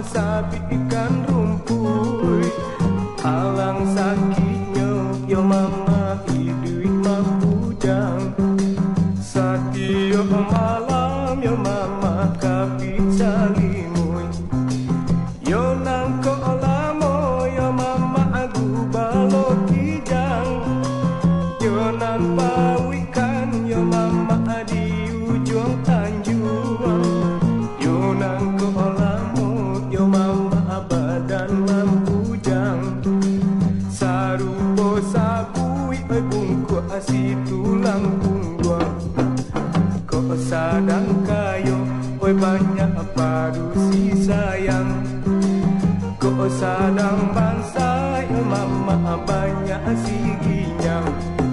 sapi ikan rumput. Alang sakitnya yo mama hidup mabujang. Setiap malam yo mama kapit salimuy. Yo nang ko lamo yo mama agu balok kijang. Yo nang pawikan yo mama di ujung tanjung. Yo nang ko lamo yo mama badan mambujang. Sarupo sabui bungku asi tulang punggung. Kok sadang kayo oi banyak padu si sayang. Kok sadang bangsa yo mama banyak si ginyang.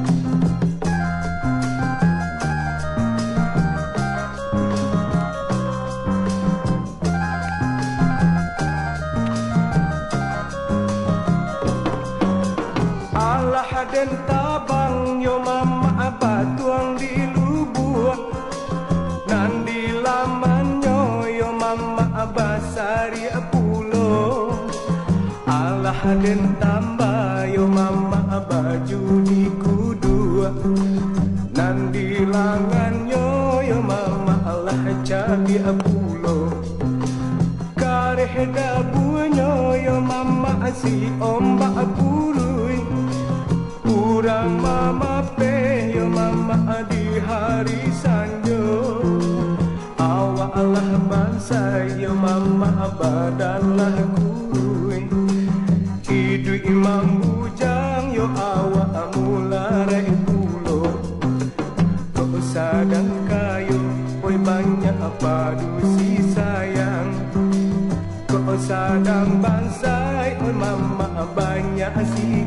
Alah den tabang yo mama batuang di lubuk. Nan di lamanyo yo mama basari pulo. Alah den tambah yo mama baju di kudu. Nan di langanyo yo mama alah cabi pulo. Kareh dabunyo yo mama si ombak pului. Urang mama pe yo mama di hari sanjo. Awak lah bangsa yo mama badanlah kuy. Hidup imam bujang yo awak mulai pulo. Kok sadang kayo oi banyak padu si sayang. Kok sadang bangsa oi mama banyak si